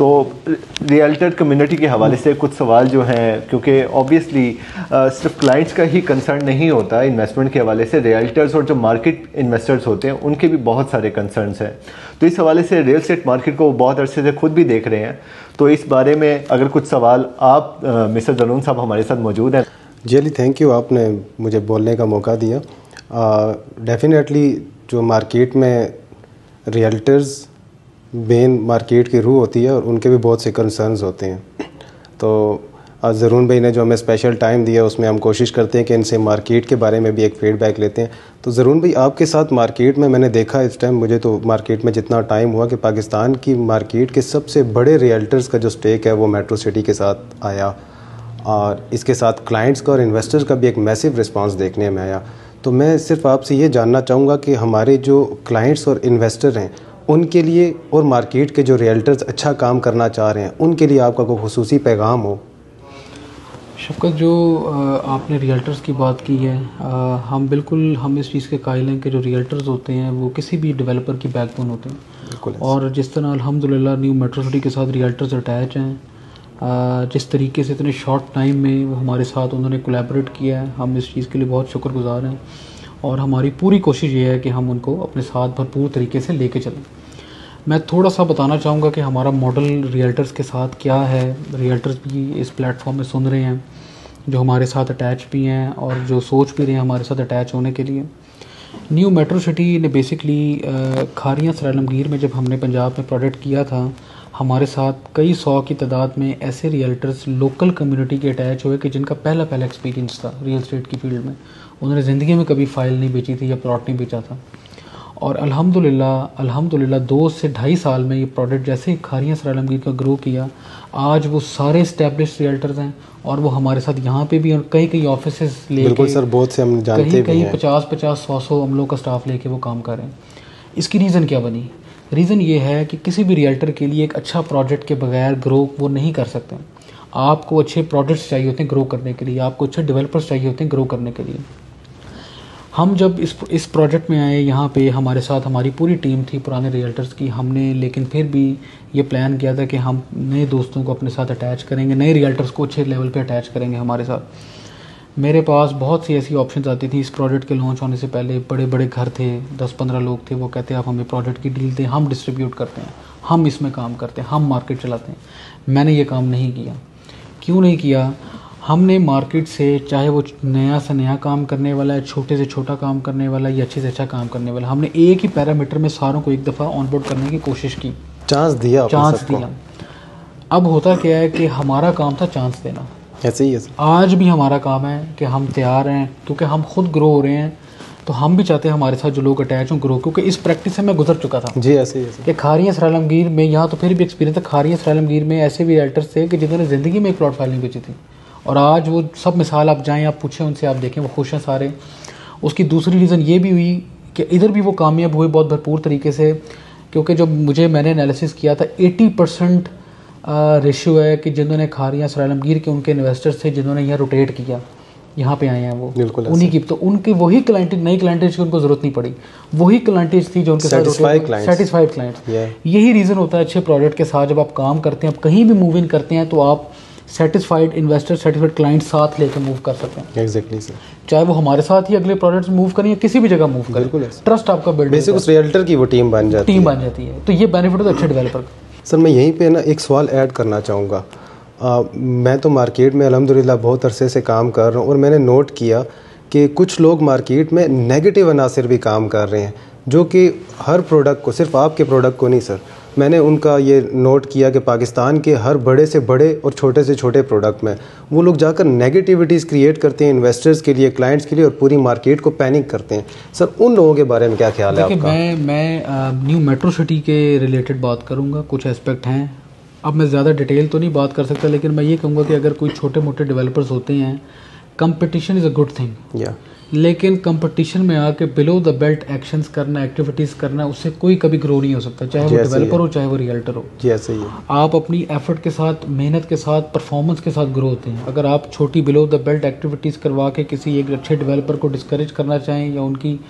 तो realtor community के हवाले से कुछ सवाल जो हैं, क्योंकि ऑब्वियसली सिर्फ क्लाइंट्स का ही कंसर्न नहीं होता इन्वेस्टमेंट के हवाले से, रियल्टर्स और जो मार्केट इन्वेस्टर्स होते हैं उनके भी बहुत सारे कंसर्न्स हैं। तो इस हवाले से रियल एस्टेट मार्केट को बहुत अरसे से खुद भी देख रहे हैं, तो इस बारे में अगर कुछ सवाल आप मिस्टर दनून साहब हमारे साथ मौजूद हैं। जी अली, थैंक यू, आपने मुझे बोलने का मौका दिया। डेफिनेटली जो मार्केट में रियल्टर्स मेन मार्केट की रूह होती है और उनके भी बहुत से कंसर्न्स होते हैं। तो ज़रून भाई ने जो हमें स्पेशल टाइम दिया उसमें हम कोशिश करते हैं कि इनसे मार्केट के बारे में भी एक फ़ीडबैक लेते हैं। तो ज़रून भाई, आपके साथ मार्केट में मैंने देखा इस टाइम, मुझे तो मार्केट में जितना टाइम हुआ, कि पाकिस्तान की मार्केट के सबसे बड़े रियल्टर्स का जो स्टेक है वो मेट्रो सिटी के साथ आया, और इसके साथ क्लाइंट्स का और इन्वेस्टर्स का भी एक मैसिव रिस्पांस देखने में आया। तो मैं सिर्फ आपसे ये जानना चाहूँगा कि हमारे जो क्लाइंट्स और इन्वेस्टर हैं उनके लिए, और मार्केट के जो रियल्टर्स अच्छा काम करना चाह रहे हैं उनके लिए आपका कोई खुसूसी पैगाम हो। शफ़क़त, जो आपने रियल्टर्स की बात की है, हम इस चीज़ के कायल हैं कि जो रियल्टर्स होते हैं वो किसी भी डेवलपर की बैकबोन होते हैं। और जिस तरह अल्हम्दुलिल्लाह न्यू मेट्रो सिटी के साथ रियल्टर्स अटैच हैं, जिस तरीके से इतने शॉर्ट टाइम में वो हमारे साथ उन्होंने कोलैबोरेट किया है, हम इस चीज़ के लिए बहुत शुक्रगुज़ार हैं। और हमारी पूरी कोशिश ये है कि हम उनको अपने साथ भरपूर तरीके से लेके चलें। मैं थोड़ा सा बताना चाहूँगा कि हमारा मॉडल रियल्टर्स के साथ क्या है। रियल्टर्स भी इस प्लेटफॉर्म में सुन रहे हैं, जो हमारे साथ अटैच भी हैं और जो सोच भी रहे हैं हमारे साथ अटैच होने के लिए। न्यू मेट्रो सिटी ने बेसिकली खारियाँ सरालमगीर में जब हमने पंजाब में प्रोजेक्ट किया था, हमारे साथ कई 100 की तादाद में ऐसे रियल्टर्स लोकल कम्युनिटी के अटैच हुए कि जिनका पहला एक्सपीरियंस था रियल एस्टेट की फील्ड में। उन्होंने ज़िंदगी में कभी फ़ाइल नहीं बेची थी या प्लॉट नहीं बेचा था। और अल्हम्दुलिल्लाह 2 से 2.5 साल में ये प्रोडक्ट जैसे ही खारियाँ सरालमगीर का ग्रो किया, आज वो सारे इस्टेब्लिश्ड रियल्टर्स हैं और वो हमारे साथ यहाँ पे भी, और कई ऑफिसेज लेके, बिल्कुल सर, बहुत से हम जानते भी हैं, 50-100 हम लोग का स्टाफ लेके वो काम कर रहे हैं। इसकी रीज़न क्या बनी? रीज़न ये है कि किसी भी रियल्टर के लिए एक अच्छा प्रोजेक्ट के बगैर ग्रो वो नहीं कर सकते। आपको अच्छे प्रोजेक्ट्स चाहिए होते हैं ग्रो करने के लिए, आपको अच्छे डेवलपर्स चाहिए होते हैं ग्रो करने के लिए। हम जब इस प्रोजेक्ट में आए, यहाँ पे हमारे साथ हमारी पूरी टीम थी पुराने रियल्टर्स की। हमने लेकिन फिर भी ये प्लान किया था कि हम नए दोस्तों को अपने साथ अटैच करेंगे, नए रियल्टर्स को अच्छे लेवल पे अटैच करेंगे हमारे साथ। मेरे पास बहुत सी ऐसी ऑप्शंस आती थी। इस प्रोजेक्ट के लॉन्च होने से पहले बड़े बड़े घर थे, 10-15 लोग थे, वो कहते हैं आप हमें प्रोजेक्ट की डील दें, हम डिस्ट्रीब्यूट करते हैं, हम इसमें काम करते हैं, हम मार्केट चलाते हैं। मैंने ये काम नहीं किया। क्यों नहीं किया? हमने मार्केट से, चाहे वो नया से नया काम करने वाला है, छोटे से छोटा काम करने वाला है या अच्छे से अच्छा काम करने वाला, हमने एक ही पैरामीटर में सारों को एक दफ़ा ऑनबोर्ड करने की कोशिश की, चांस दिया। अब होता क्या है कि हमारा काम था चांस देना। ऐसे ही है। आज भी हमारा काम है कि हम तैयार हैं, क्योंकि हम खुद ग्रो हो रहे हैं, तो हम भी चाहते हैं हमारे साथ जो लोग अटैच हों ग्रो, क्योंकि इस प्रैक्टिस से मैं गुजर चुका था। जी ऐसे ही है कि खारियाँ सरालमगीर में, यहाँ तो फिर भी एक्सपीरियंस था, खारियाँ सरालमगीर में ऐसे भी राइटर्स थे कि जिन्होंने ज़िंदगी में एक प्लॉट फाइल नहीं बेची थी, और आज वो सब मिसाल आप जाएँ, आप पूछें उनसे, आप देखें वो खुश हैं सारे। उसकी दूसरी रीज़न ये भी हुई कि इधर भी वो कामयाब हुए बहुत भरपूर तरीके से, क्योंकि जब मैंने एनालिसिस किया था 80% रेशियो है कि जिन्होंने खारियाँ सरालमगीर के उनके इन्वेस्टर्स थे जिन्होंने यहाँ रोटेट किया, यहाँ पे आए हैं वो, उन्हीं की, तो उनके वही क्लाइंटेज, नई क्लाइंटेज की उनको ज़रूरत नहीं पड़ी, वही क्लाइंटेज थी जो उनके साथ सेटिस्फाइड क्लाइंट्स। यही रीज़न होता है अच्छे प्रोडक्ट के साथ, जब आप काम करते हैं, आप कहीं भी मूव इन करते हैं, तो आप सेटिस्फाइड इन्वेस्टर, सेटिस्फाइड क्लाइंट साथ लेकर मूव कर सकते हैं। एग्जैक्टली सर, चाहे वो हमारे साथ ही अगले प्रोडक्ट्स मूव करें या किसी भी जगह मूव करें, ट्रस्ट आपका बिल्ड, बेसिक उस रियल्टर की वो टीम बन जाती है। तो ये बेनिफिट है अच्छे डेवलपर का। सर मैं यहीं पे ना एक सवाल ऐड करना चाहूँगा। मैं तो मार्केट में अल्हम्दुलिल्लाह बहुत अरसे से काम कर रहा हूँ, और मैंने नोट किया कि कुछ लोग मार्केट में नेगेटिव अनासर भी काम कर रहे हैं, जो कि हर प्रोडक्ट को, सिर्फ आपके प्रोडक्ट को नहीं सर, मैंने उनका ये नोट किया कि पाकिस्तान के हर बड़े से बड़े और छोटे से छोटे प्रोडक्ट में वो लोग जाकर नेगेटिविटीज़ क्रिएट करते हैं इन्वेस्टर्स के लिए, क्लाइंट्स के लिए, और पूरी मार्केट को पैनिक करते हैं। सर उन लोगों के बारे में क्या ख्याल है आपका? मैं न्यू मेट्रो सिटी के रिलेटेड बात करूँगा। कुछ एस्पेक्ट हैं, अब मैं ज़्यादा डिटेल तो नहीं बात कर सकता, लेकिन मैं ये कहूँगा कि अगर कोई छोटे मोटे डेवलपर्स होते हैं, competition is a good thing, लेकिन कंपटीशन में आके बिलो द बेल्ट एक्शंस करना, एक्टिविटीज़ करना, उससे कोई कभी ग्रो नहीं हो सकता, चाहे वो डेवलपर हो चाहे वो रियल्टर हो। जैसे ही आप अपनी एफर्ट के साथ, मेहनत के साथ, परफॉर्मेंस के साथ ग्रो होते हैं। अगर आप छोटी बिलो द बेल्ट एक्टिविटीज़ करवा के किसी एक अच्छे डेवलपर को डिस्करेज करना चाहें या उनकी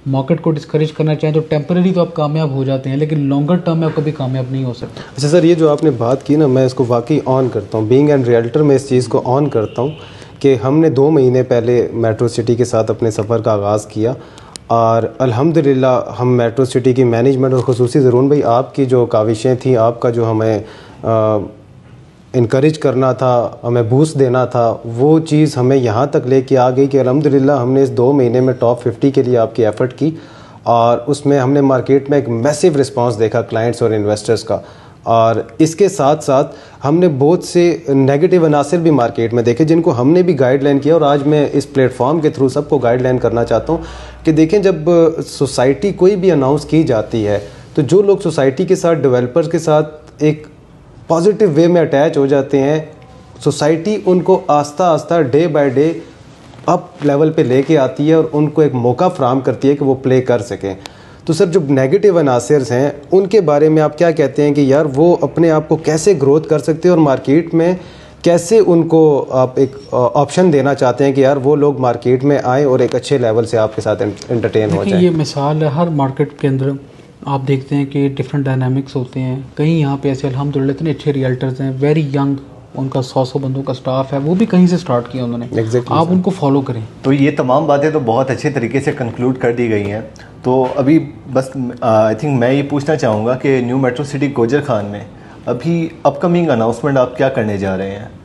मार्केट को डिस्करेज करना चाहें तो टेम्परेरी तो आप कामयाब हो जाते हैं, लेकिन लॉन्गर टर्म में आप कभी कामयाब नहीं हो सकते। अच्छा सर, ये जो आपने बात की ना, मैं इसको वाकई ऑन करता हूँ। बीइंग एन रियल्टर मैं इस चीज़ को ऑन करता हूँ कि हमने 2 महीने पहले मेट्रो सिटी के साथ अपने सफ़र का आगाज़ किया और अल्हम्दुलिल्लाह हम मेट्रो सिटी की मैनेजमेंट और ख़ुसूसी ज़रून भाई आपकी जो काविशें थी, आपका जो हमें इनकरेज करना था, हमें बूस्ट देना था, वो चीज़ हमें यहाँ तक लेके आ गई कि अल्हम्दुलिल्लाह हमने इस 2 महीने में टॉप 50 के लिए आपकी एफ़र्ट की और उसमें हमने मार्केट में एक मैसिव रिस्पांस देखा क्लाइंट्स और इन्वेस्टर्स का। और इसके साथ साथ हमने बहुत से नेगेटिव अनासर भी मार्केट में देखे जिनको हमने भी गाइडलाइन किया और आज मैं इस प्लेटफॉर्म के थ्रू सबको गाइडलाइन करना चाहता हूँ कि देखें, जब सोसाइटी कोई भी अनाउंस की जाती है तो जो लोग सोसाइटी के साथ, डेवलपर्स के साथ एक पॉजिटिव वे में अटैच हो जाते हैं, सोसाइटी उनको आस्ता आस्ता day by day up level पे लेके आती है और उनको एक मौका फराहम करती है कि वो प्ले कर सकें। तो सर, जो नेगेटिव अनासर्स हैं उनके बारे में आप क्या कहते हैं कि यार वो अपने आप को कैसे ग्रोथ कर सकते हैं और मार्केट में कैसे उनको आप एक ऑप्शन देना चाहते हैं कि यार वो लोग मार्केट में आए और एक अच्छे लेवल से आपके साथ एंटरटेन हो जाए? ये मिसाल है, हर मार्केट के अंदर आप देखते हैं कि डिफरेंट डायनामिक्स होते हैं। कहीं यहाँ पे ऐसे अल्हम्दुलिल्लाह इतने अच्छे रियल्टर्स हैं, वेरी यंग, उनका 100 बंदों का स्टाफ है, वो भी कहीं से स्टार्ट किया उन्होंने। Exactly, आप उनको फॉलो करें। तो ये तमाम बातें तो बहुत अच्छे तरीके से कंक्लूड कर दी गई हैं। तो अभी बस आई थिंक मैं ये पूछना चाहूँगा कि new metro city Gujar Khan में अभी अपकमिंग अनाउंसमेंट आप क्या करने जा रहे हैं?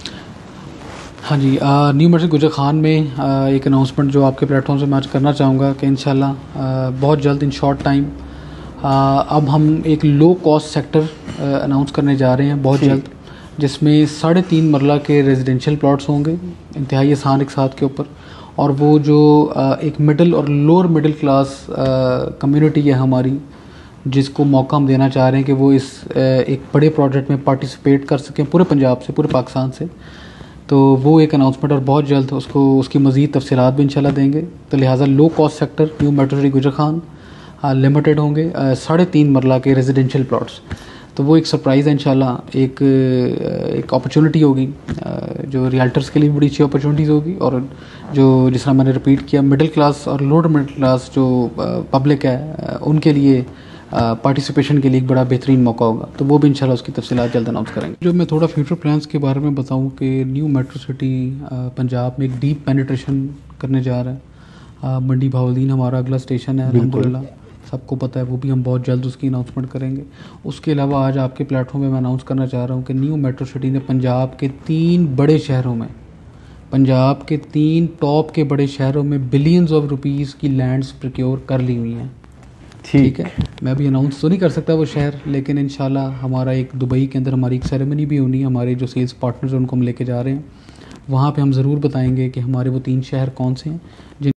हाँ जी, न्यू मेट्रो गुजर खान में एक अनाउंसमेंट जो आपके प्लेटफॉर्म से मैं आज करना चाहूँगा कि इंशाल्लाह बहुत जल्द, इन शॉर्ट टाइम, अब हम एक लो कॉस्ट सेक्टर अनाउंस करने जा रहे हैं बहुत जल्द, जिसमें 3.5 मरला के रेजिडेंशियल प्लॉट्स होंगे इंतहाई आसान एक साथ के ऊपर। और वो जो एक मिडिल और लोअर मिडिल क्लास कम्युनिटी है हमारी, जिसको मौका हम देना चाह रहे हैं कि वो इस एक बड़े प्रोजेक्ट में पार्टिसिपेट कर सकें पूरे पंजाब से, पूरे पाकिस्तान से। तो वो एक अनाउंसमेंट और बहुत जल्द उसकी मज़ीद तफसीलात भी इंशाल्लाह देंगे। तो लिहाजा low cost sector new metro city Gujar Khan limited होंगे 3.5 मरला के रेजिडेंशियल प्लॉट्स। तो वो एक सरप्राइज़ है इंशाल्लाह, एक अपॉर्चुनिटी होगी जो रियल्टर्स के लिए भी बड़ी अच्छी अपॉर्चुनिटीज़ होगी। और जो जिस तरह मैंने रिपीट किया, मिडिल क्लास और लोअर मिडिल क्लास जो पब्लिक है उनके लिए पार्टिसिपेशन के लिए एक बड़ा बेहतरीन मौका होगा। तो वो भी इंशाल्लाह उसकी तफसीलात जल्द अनाउंस करेंगे। जो मैं थोड़ा फ्यूचर प्लान्स के बारे में बताऊं कि न्यू मेट्रो सिटी पंजाब में एक डीप पेनिट्रेशन करने जा रहा है। मंडी भावलदीन हमारा अगला स्टेशन है, अल्हम्दुलिल्लाह सबको पता है, वो भी हम बहुत जल्द उसकी अनाउंसमेंट करेंगे। उसके अलावा आज आपके प्लेटफॉर्म में मैं अनाउंस करना चाह रहा हूँ कि न्यू मेट्रो सिटी ने पंजाब के 3 बड़े शहरों में, पंजाब के 3 टॉप के बड़े शहरों में बिलियंस ऑफ रुपीज़ की लैंड्स प्रोक्योर कर ली हुई हैं। ठीक है, मैं अभी अनाउंस तो नहीं कर सकता वो शहर, लेकिन इंशाल्लाह हमारा एक दुबई के अंदर हमारी एक सेरेमनी भी होनी है। हमारे जो सेल्स पार्टनर्स हैं उनको हम लेके जा रहे हैं, वहाँ पे हम ज़रूर बताएंगे कि हमारे वो 3 शहर कौन से हैं